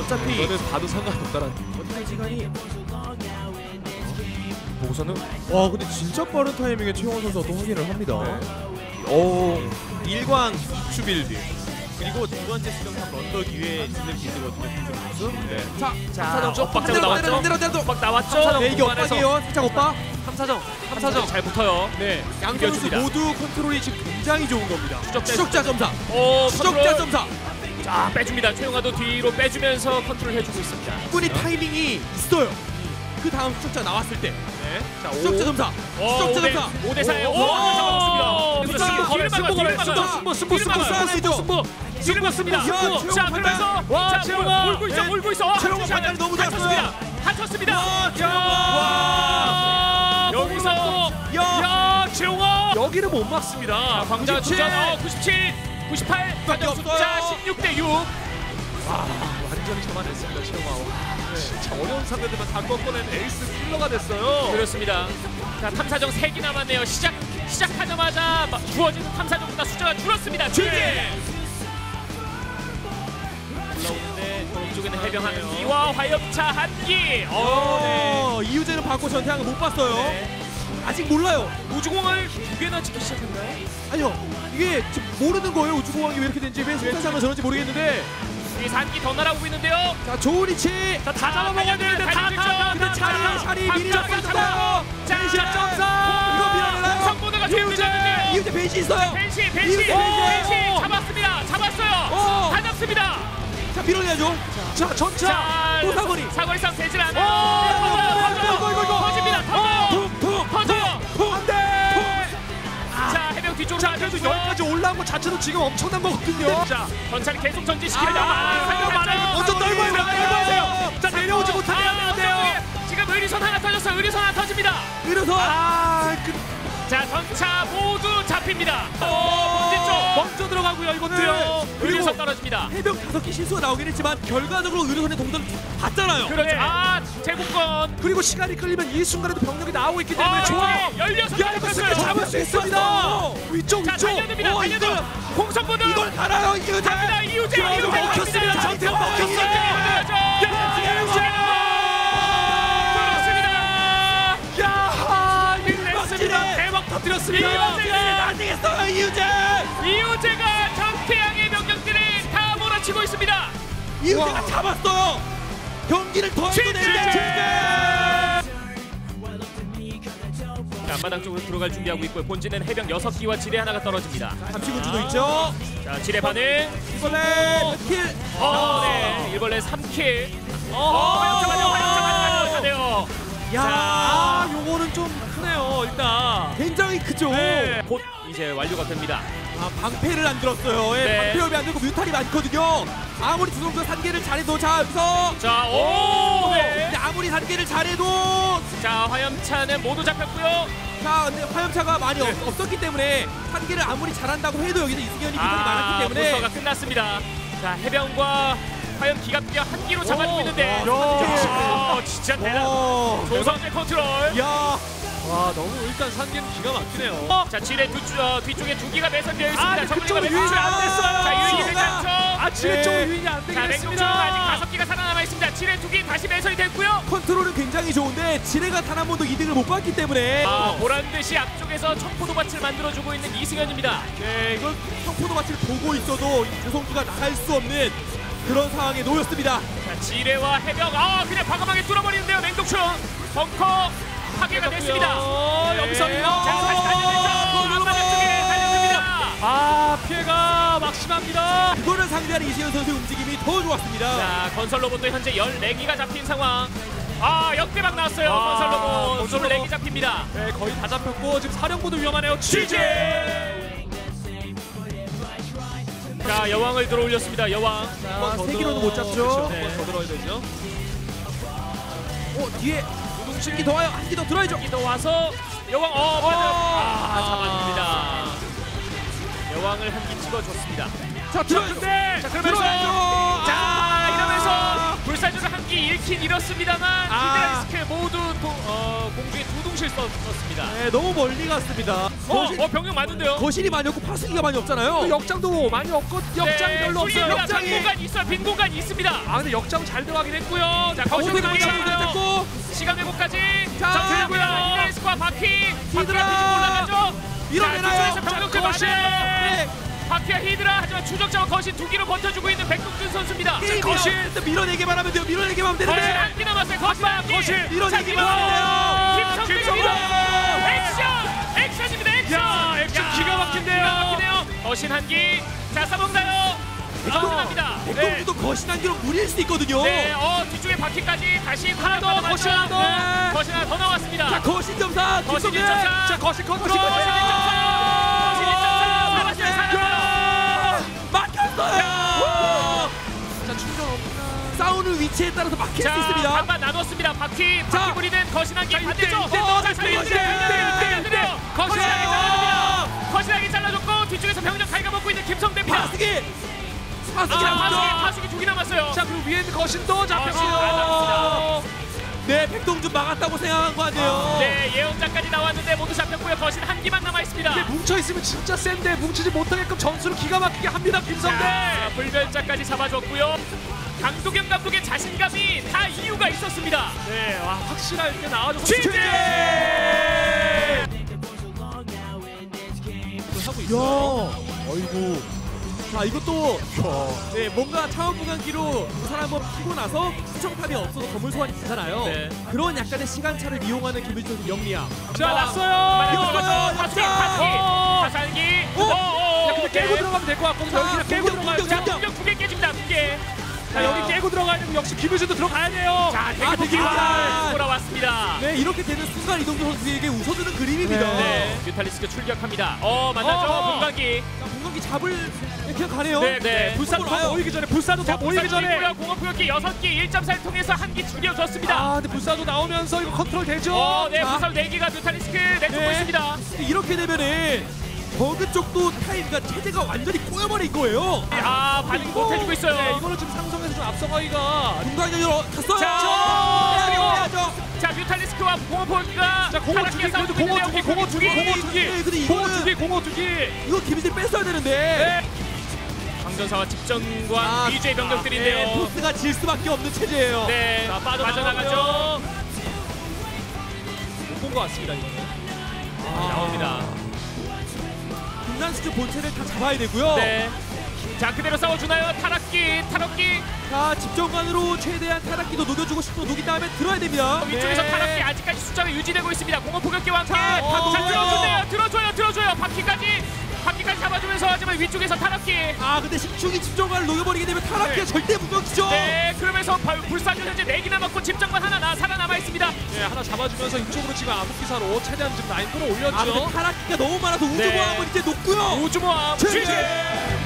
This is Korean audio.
어차피 이거는 봐도 상관없다라는 어떤 시간이 보고서는 와 근데 진짜 빠른 타이밍에 최영원 선수가 또 확인을 합니다. 일광 2추 빌드 그리고 두 번째 수정탑 런더 기회에 진을 빌드거든요. 김준호 선수. 네. 자, 엇박자가 나왔죠? 엇박 나왔죠? 네, 이게 엇박이에요. 살짝 엇박. 3사정 잘 붙어요. 네, 양 선수 이겨줍니다. 모두 컨트롤이 지금 굉장히 좋은 겁니다. 추적자 추적자 점사. 추적자 컨트롤. 점사. 자, 빼줍니다. 최용화도 뒤로 빼주면서 컨트롤 해주고 있습니다. 충분히 타이밍이 있어요. 그 다음 추적자 나왔을 때. 네. 자, 추적자 점사. 추적자 점사. 5대4에요. 승부 뒤를 맞습니다. 자, 그러면서 몰고 있어. 최용화 판단이 너무 좋았어요. 다쳤습니다. 여기서 최용화 여기를 못 막습니다. 광자 97. 도전 97, 98 밖에 숫자 없어요. 16대6. 완전히 잡아냈습니다. 최영화. 진짜 어려운 상대들만 다 꺾어낸 에이스 킬러가 됐어요. 그렇습니다. 자, 탐사정 3기 남았네요. 시작하자마자 주어지는 탐사정보다 숫자가 줄었습니다. 올라오는데 오른쪽에는 해병 한기와 화염차 한기. 네. 이우재는 받고 전태양은 못 봤어요. 네. 아직 몰라요. 우주공을 2개나 찍기 시작했나요? 아니요, 이게 지금 모르는 거예요. 우주공항이 왜 이렇게 된지, 왜 승차장은 저런지 모르겠는데. 이 한기 더 날아오고 있는데요. 자, 좋은 위치. 다 잡아먹어야 되는데 근데 자리 미리 잡았어요. 자, 점사. 이거 밀어내나요? 성보드가 제우자는데 이우재 벤시 있어요. 벤시 벤시. 잡았어요. 다 잡습니다. 자, 밀어내야죠. 자, 전차. 또 사거리. 사거리 싸움 되질 않아요. 터집니다. 터져요. 자, 해병 뒤쪽으로 자, 그래도 여기까지 올라온 것 자체도 지금 엄청난 거거든요. 자, 전차를 계속 전진시키려다 먼저 떨궈요. 자, 내려오지 못하게 해야 돼요. 지금 의리선 하나 터졌어요. 의리선 하나 터집니다. 이래서 자, 전차 모두 잡힙니다. 본진 쪽 먼저 들어가고요. 이것도요. 네. 의료선 떨어집니다. 해병 5개 실수가 나오긴 했지만 결과적으로 의료선의 동전 봤잖아요. 그렇죠. 제공권. 그리고 시간이 끌리면 이 순간에도 병력이 나오고 있기 때문에 좋아요. 16개 잡을 수 있습니다. 위쪽. 자, 달려듭니다. 공성보드. 이걸 갈아요. 이우재. 이우재. 먹혔습니다. 전태양 대박 터뜨렸습니다. 안 되겠어요. 이우재가 전태양의 병력들을 다 몰아치고 있습니다. 이우재가 잡았어요. 경기를 더 해도 자, 앞마당 쪽으로 들어갈 준비하고 있고요. 본진은 해병 6기와 지뢰 하나가 떨어집니다. 잠시군주도 있죠. 자, 지뢰 반응. 이번에 킬. 네, 일벌레 3킬. 화염차 돼요. 야, 요거는 좀 크네요. 일단 굉장히 크죠. 네, 곧 이제 완료가 됩니다. 방패를 안 들었어요. 네. 방패업이 안 되고 뮤탈이 많거든요. 아무리 두 선수가 산계를 잘해도 자 여기서 근데 아무리 산계를 잘해도 자, 화염차는 모두 잡혔고요. 자 근데 화염차가 많이 없었기 때문에 산계를 아무리 잘한다고 해도 여기서 이승현이 뮤탈이 많았기 때문에 부서가 끝났습니다. 자, 해병과 화염 기갑기가 한 기로 잡아주고 있는데 진짜 대단. 조성재 컨트롤. 와, 너무 일단 상계는 기가 막히네요. 자, 지뢰 뒤쪽에 2기가 매설되어 있습니다. 그쪽은 유인이 안 됐어요. 자, 유인이 괜찮죠. 지뢰 쪽 유인이 안 되긴 자, 맹독충 아직 5기가 살아남아 있습니다. 지뢰 2기 다시 매설이 됐고요. 컨트롤은 굉장히 좋은데 지뢰가 단 한 번도 이득을 못 봤기 때문에 보란듯이 앞쪽에서 청포도밭을 만들어주고 있는 이승현입니다. 네, 이건 청포도밭을 보고 있어도 조성주가 나갈 수 없는 그런 상황에 놓였습니다. 자, 지뢰와 해병 그냥 과감하게 뚫어버리는데요. 맹독충 벙커 파괴가 됐습니다. 여기서 다시 달려들죠. 앞마당 쪽에 달려듭니다. 피해가 막심합니다. 이거를 상대하는 이승현 선수의 움직임이 더 좋았습니다. 자, 건설 로봇도 현재 14기가 잡힌 상황. 역대박 나왔어요. 건설 로봇 24기 잡힙니다. 네, 거의 다 잡혔고 지금 사령부도 위험하네요. 자, 여왕을 들어올렸습니다. 여왕. 자, 3기로는 못 잡죠. 네. 더 들어야 되죠. 뒤에 신기 더 와요. 한 기 더 들어야죠. 더 와서 여왕 잡아줍니다. 여왕을 한 기 찍어줬습니다. 자, 들어야죠. 자, 그러면서 이러면서 불사조를 한 기 1킬 잃었습니다만 히드라리스크 모두 공중에 두둥 실수였습니다. 네, 너무 멀리 갔습니다. 병력 많은데요. 거실이 많이 없고 파수기가 많이 없잖아요. 역장도 많이 없고 역장이 별로 없어요. 빈 공간이 있어요. 빈 공간이 있습니다. 아 근데 역장 잘 들어가긴 했고요. 자, 거실이 많이 거실이 잡고 시간 회복까지. 자, 정필고요. 이레스과 바퀴. 히드라. 바퀴가 뒤집어 올라가죠. 밀어내나요? 자, 병력들 거실. 많아요. 바퀴와 히드라 하지만 추적자와 거신 두 기로 버텨주고 있는 백동준 선수입니다. 게임이 거실. 나올 때 밀어내기만 하면 돼요. 밀어내기만 하면 거실 되는데. 한기 남았어요. 거실 한 기. 거실 밀어내기만 하면 돼요. 김성대 액션! 액션입니다. 액션! 야, 액션 기가 막힌데요. 기가 막히네요. 거신 한 기. 자, 싸먹나요? 싸먹납니다. 백동주도 거신 한 기로 무리일 수 있거든요. 네, 뒤쪽에 바퀴까지 다시 하나 더, 거신 하나 더. 네. 거신 하나 더 나왔습니다. 자, 거신 점사. 거신 김성대. 1점차. 자 거실 컨트롤. 거신 1점차. 막혔어요. 자 충전 없나. 싸우는 위치에 따라서 막힐 수 있습니다. 반반 나눴습니다. 바퀴 자. 부리는 거신 한 기 반대쪽. 거신. 거신하게 잘라줬고 뒤쪽에서 병력 갉아먹고 있는 김성대입니다. 파수기. 파수기 두 개 남았어요. 자 그리고 위에 있는 거신도 아, 잡혔어요. 네, 백동준 막았다고 생각한 거 아니에요. 네, 예언자까지 나왔는데 모두 잡혔고요. 거신 한 기만 남아 있습니다. 이게 뭉쳐 있으면 진짜 센데 뭉치지 못하게끔 전술을 기가 막히게 합니다 김성대. 자, 불멸자까지 잡아줬고요. 강도경 감독의 자신감이 다 이유가 있었습니다. 네, 와 확실할 때 나와줘서 취재! 하고 있어요. 어이구. 자, 이것도 네, 뭔가 차원무관기로 부산 한번 피고 나서 수정탑이 없어도 건물 소환이 되잖아요. 네. 그런 약간의 시간차를 이용하는 김일준 선수 영리함. 자 왔어요. 이겼어요. 파수기. 야, 근데 깨고 들어가면 될 것 같거든요. 여기 그냥 깨고 들어가야 공격, 돼. 공격. 공격 두개 깨집니다. 두 개. 자 여기 깨고 들어가야 되고 역시 김유진도 들어가야 돼요. 자, 되게 대기가 돌아왔습니다. 네, 이렇게 되는 순간 이동주 선수에게 웃어주는 그림입니다. 네, 뮤탈리스크 출격합니다. 만나죠. 공간기. 자, 공격기 잡을 그냥 가네요. 네. 불사도 다 모이기 전에 불사도 다 모이기 전에. 공업구역기 6기 1.4를 통해서 한 기 줄여줬습니다. 아 근데 불사도 나오면서 이거 컨트롤 되죠. 네, 자. 부산 4기가 뮤탈리스크 내쫓고 네. 있습니다. 이렇게 되면은 버그 쪽도 타이가 체제가 완전히 꼬여버린 거예요. 반응 못해주고 있어요. 네, 이거는 지금 상성에서 좀 앞서가기가. 중간전으로 갔어요. 자, 그리고 해야죠. 자, 뮤탈리스크와 공업포기가 자 공업 두기 그래도 공업 두기 공업 두기 공업 네, 근데 두기 이거는- 공업 두기 공업 두기. 이거 김희진 뺐어야 되는데. 강전사와 집정관 위주의 병력들인데요. 네, 보스가 질 수밖에 없는 체제예요. 네, 자, 빠져나가죠. 못 본 것 같습니다 이거는. 나옵니다. 분단수주 본체를 다 잡아야 되고요. 네. 자, 그대로 싸워주나요? 타락기. 자, 집정관으로 최대한 타락기도 녹여주고 싶고 녹인 다음에 들어야 됩니다. 위쪽에서 네. 타락기 아직까지 숫자가 유지되고 있습니다. 공업포격기와 함께. 자, 다 들어줘요. 바퀴까지 잡아주면서 하지만 위쪽에서 타락기. 아, 근데 식충이 집정관을 녹여버리게 되면 타락기가 절대 무력이죠. 네, 그러면서 불사조 현재 4기 남았고 집정관 하나 살아남아 있습니다. 네 하나 잡아주면서 이쪽으로 지금 암흑기사로 최대한 지금 라인 끌어올렸죠. 아, 근데 타락기가 너무 많아서 우주모함은 이제 녹고요. 우주모함 최재! 취재!